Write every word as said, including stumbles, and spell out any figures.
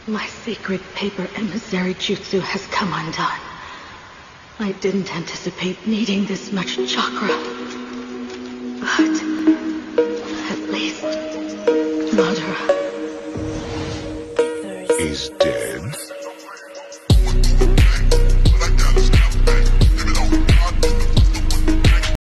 My secret paper emissary jutsu has come undone. I didn't anticipate needing this much chakra. But at least Madara is dead.